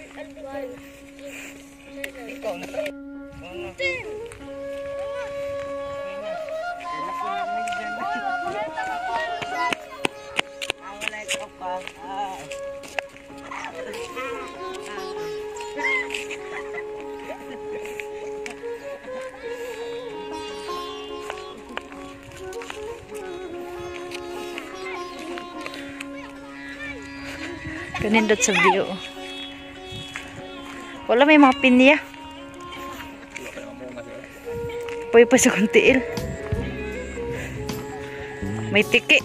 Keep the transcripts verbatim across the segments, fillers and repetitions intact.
Ikaw na. Kanindot sa view. Wala may mga pinya. Poy pa sa kuntiil. May tiki.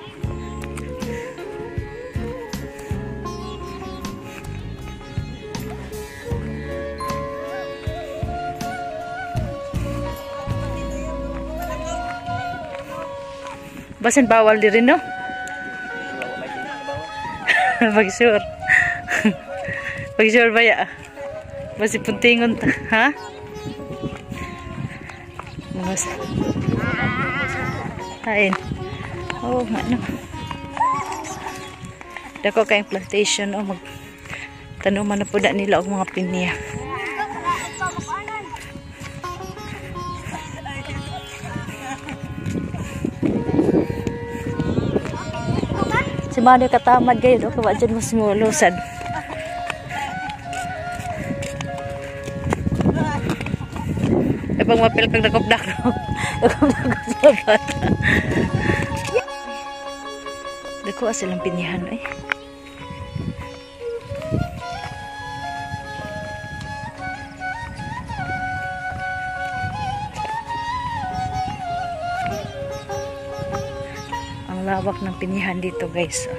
Basin bawal di rin, no? Pag-sure. Pag-sure ba ya? Basi puntingon ta. Ha? Mas. Hain. Oh, ano. Dako kayong plantation. Oh, mag tanuman na po na nila og mga pinya. Si Mano katamad kayo, no? Kawa dyan mas mulusan. E pag mapil kang nakop-nakop. Nakop-nakop sa bata. Dako silang pinyahan, eh. Lawak ng pinihan dito, guys.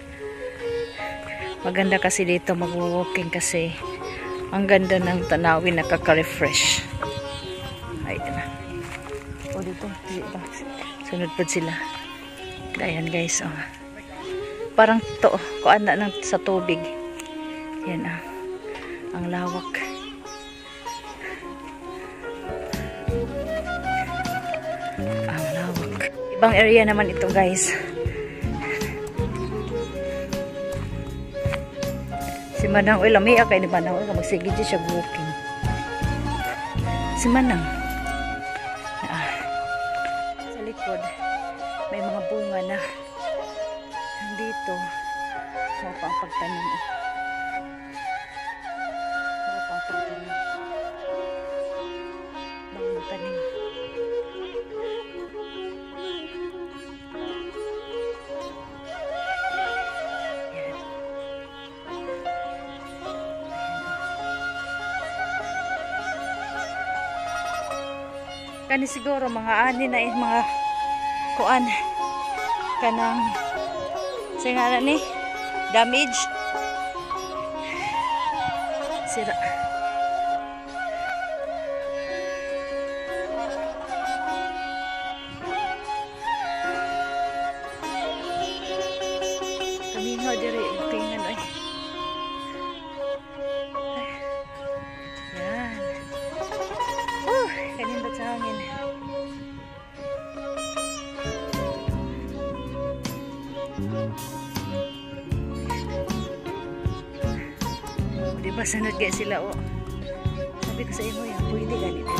Maganda kasi dito mag-walking kasi ang ganda ng tanawin, nakaka-refresh. Ayan na. O dito, dito. Sunod pa sila. Ayan, guys. Oh. Parang to, kuan na ng sa tubig. Yan ah. Ang lawak. Ang lawak. Ibang area naman ito, guys. Si Manang, uy, lamia kay ni Manang, uy, magsigid siya walking. Si Manang. Ah. Sa likod, may mga bunga na. Dito, mga pang pagtanim. Mga pang pagtanim. Mga tanim. Kani siguro mga ani na eh, mga kuan kanang singala ni damage sira. Kami nga diri bukingan ay. Yan. Uh, kanindot sa hangin. Diba sunod kaya sila, oh. Sabi ko sa imo yan, pwede ganito.